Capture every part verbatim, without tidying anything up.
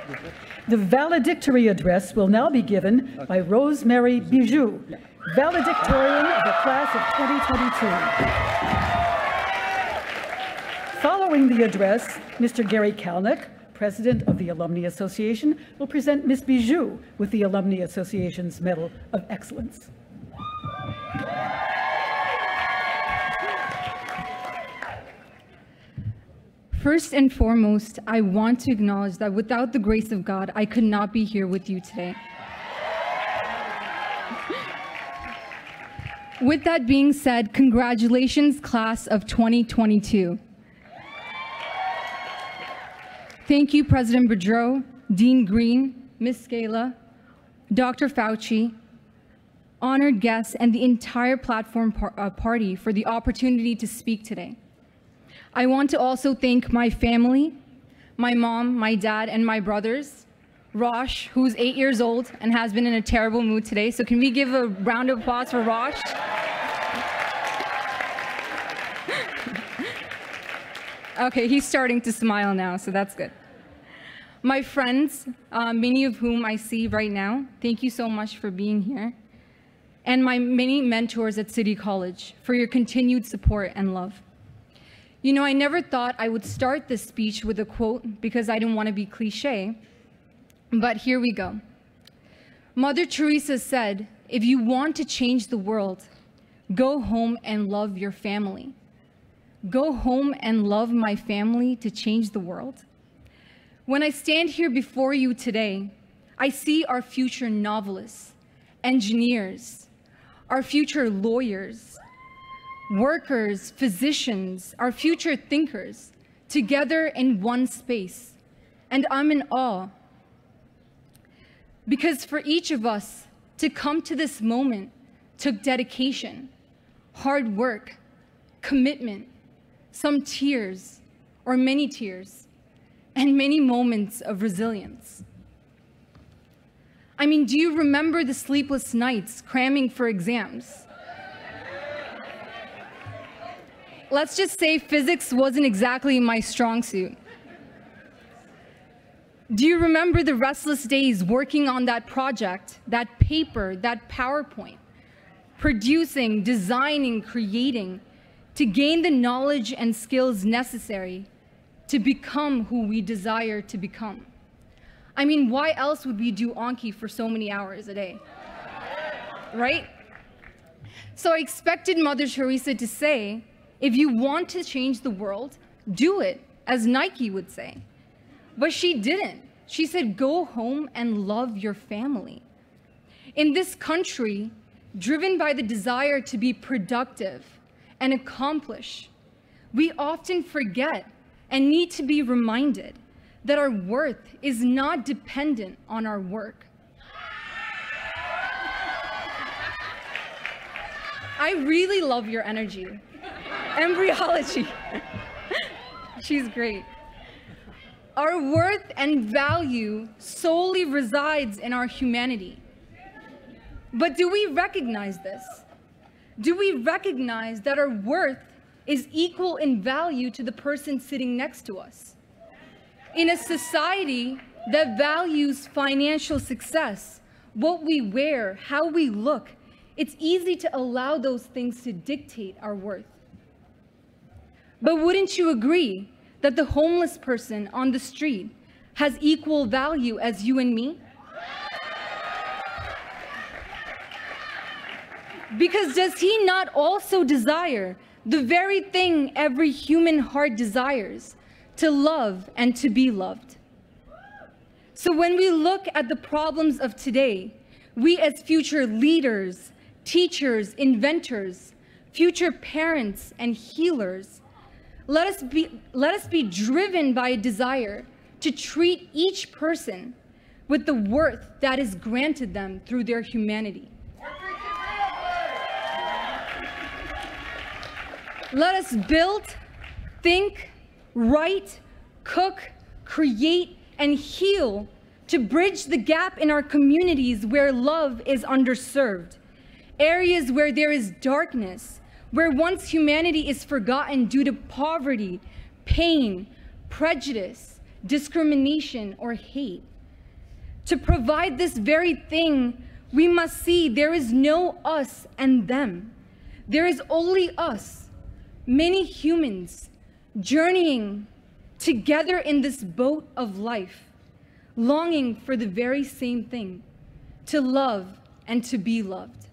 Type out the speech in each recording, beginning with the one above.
The valedictory address will now be given by Rosemary Biju, valedictorian of the class of twenty twenty-two. Following the address, Mister Gary Kalnick, President of the Alumni Association, will present Miz Biju with the Alumni Association's Medal of Excellence. First and foremost, I want to acknowledge that without the grace of God, I could not be here with you today. With that being said, congratulations, class of twenty twenty-two. Thank you, President Boudreau, Dean Green, Miz Scala, Doctor Fauci, honored guests, and the entire platform par uh, party for the opportunity to speak today. I want to also thank my family, my mom, my dad, and my brothers. Rosh, who's eight years old and has been in a terrible mood today. So can we give a round of applause for Rosh? Okay, he's starting to smile now, so that's good. My friends, uh, many of whom I see right now, thank you so much for being here. And my many mentors at City College for your continued support and love. You know, I never thought I would start this speech with a quote because I didn't want to be cliche, but here we go. Mother Teresa said, if you want to change the world, go home and love your family. Go home and love my family to change the world. When I stand here before you today, I see our future novelists, engineers, our future lawyers, workers, physicians, our future thinkers, together in one space. And I'm in awe. Because for each of us to come to this moment took dedication, hard work, commitment, some tears, or many tears, and many moments of resilience. I mean, do you remember the sleepless nights cramming for exams? Let's just say physics wasn't exactly my strong suit. Do you remember the restless days working on that project, that paper, that PowerPoint, producing, designing, creating, to gain the knowledge and skills necessary to become who we desire to become? I mean, why else would we do Anki for so many hours a day, right? So I expected Mother Teresa to say, if you want to change the world, do it, as Nike would say. But she didn't. She said, go home and love your family. In this country, driven by the desire to be productive and accomplish, we often forget and need to be reminded that our worth is not dependent on our work. I really love your energy. Embryology. She's great. Our worth and value solely resides in our humanity. But do we recognize this? Do we recognize that our worth is equal in value to the person sitting next to us? In a society that values financial success, what we wear, how we look, it's easy to allow those things to dictate our worth. But wouldn't you agree that the homeless person on the street has equal value as you and me? Because does he not also desire the very thing every human heart desires, to love and to be loved? So when we look at the problems of today, we as future leaders, teachers, inventors, future parents, and healers, Let us be, let us be driven by a desire to treat each person with the worth that is granted them through their humanity. Let us build, think, write, cook, create, and heal to bridge the gap in our communities where love is underserved, areas where there is darkness, where once humanity is forgotten due to poverty, pain, prejudice, discrimination, or hate. To provide this very thing, we must see there is no us and them. There is only us, many humans, journeying together in this boat of life, longing for the very same thing, to love and to be loved.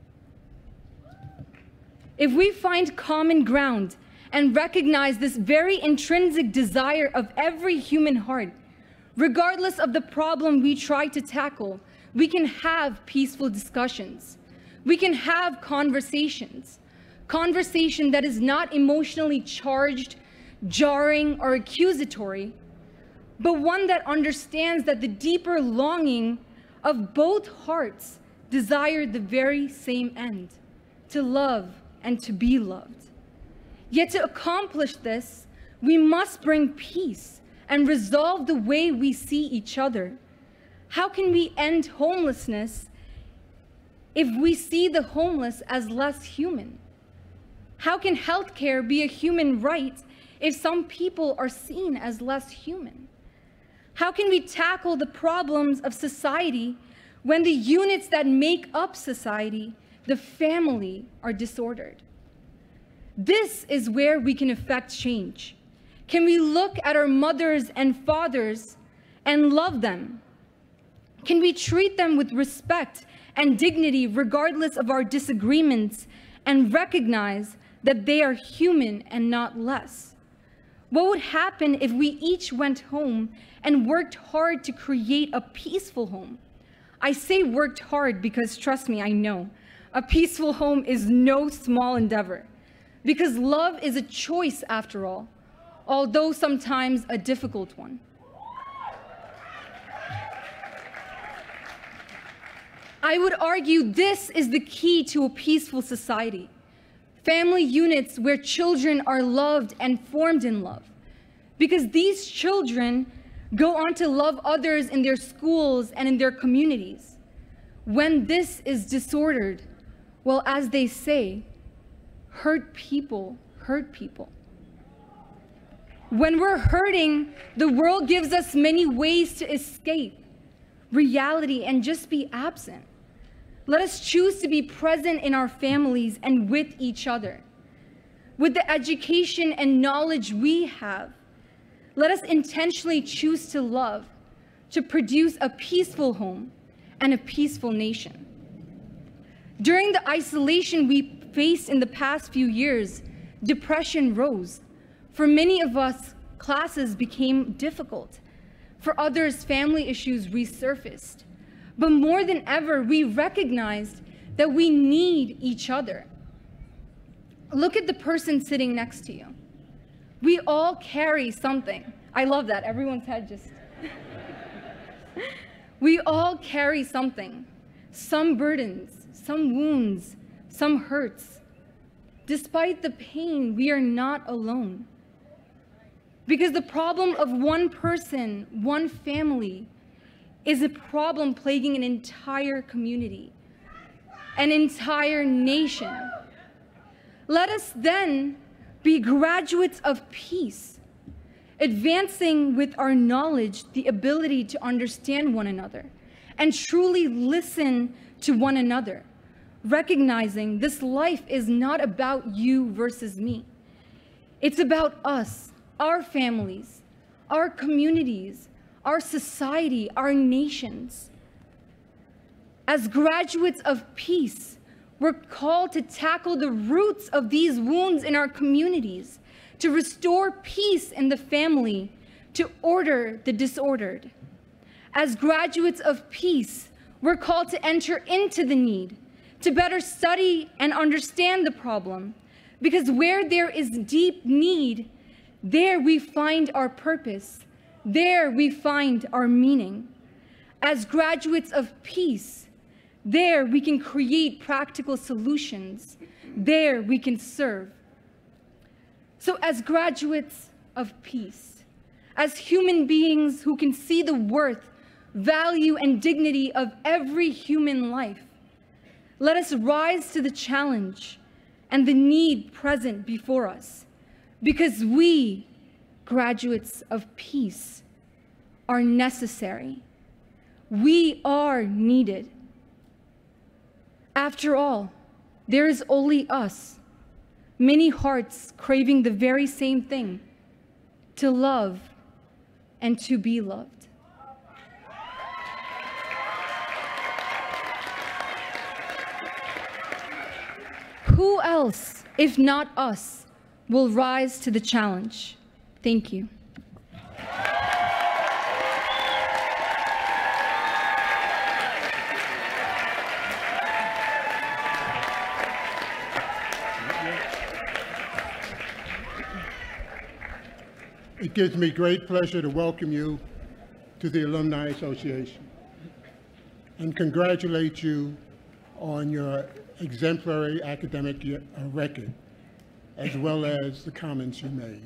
If we find common ground and recognize this very intrinsic desire of every human heart, regardless of the problem we try to tackle, we can have peaceful discussions. We can have conversations. Conversation that is not emotionally charged, jarring, or accusatory, but one that understands that the deeper longing of both hearts desire the very same end, to love and to be loved. Yet to accomplish this, we must bring peace and resolve the way we see each other. How can we end homelessness if we see the homeless as less human? How can healthcare be a human right if some people are seen as less human? How can we tackle the problems of society when the units that make up society, the family, are disordered? This is where we can effect change. Can we look at our mothers and fathers and love them? Can we treat them with respect and dignity regardless of our disagreements and recognize that they are human and not less? What would happen if we each went home and worked hard to create a peaceful home? I say worked hard because, trust me, I know, a peaceful home is no small endeavor, because love is a choice after all, although sometimes a difficult one. I would argue this is the key to a peaceful society. Family units where children are loved and formed in love, because these children go on to love others in their schools and in their communities. When this is disordered, well, as they say, hurt people hurt people. When we're hurting, the world gives us many ways to escape reality and just be absent. Let us choose to be present in our families and with each other. With the education and knowledge we have, let us intentionally choose to love, to produce a peaceful home and a peaceful nation. During the isolation we faced in the past few years, depression rose. For many of us, classes became difficult. For others, family issues resurfaced. But more than ever, we recognized that we need each other. Look at the person sitting next to you. We all carry something. I love that. Everyone's head just... We all carry something. Some burdens, some wounds, some hurts. Despite the pain, we are not alone. Because the problem of one person, one family, is a problem plaguing an entire community, an entire nation. Let us then be graduates of peace, advancing with our knowledge the ability to understand one another and truly listen to one another, recognizing this life is not about you versus me. It's about us, our families, our communities, our society, our nations. As graduates of peace, we're called to tackle the roots of these wounds in our communities, to restore peace in the family, to order the disordered. As graduates of peace, we're called to enter into the need, to better study and understand the problem, because where there is deep need, there we find our purpose. There we find our meaning. As graduates of peace, there we can create practical solutions. There we can serve. So as graduates of peace, as human beings who can see the worth, value, and dignity of every human life, let us rise to the challenge and the need present before us, because we, graduates of peace, are necessary. We are needed. After all, there is only us, many hearts craving the very same thing, to love and to be loved. Who else, if not us, will rise to the challenge? Thank you. It gives me great pleasure to welcome you to the Alumni Association and congratulate you on your exemplary academic record, as well as the comments you made.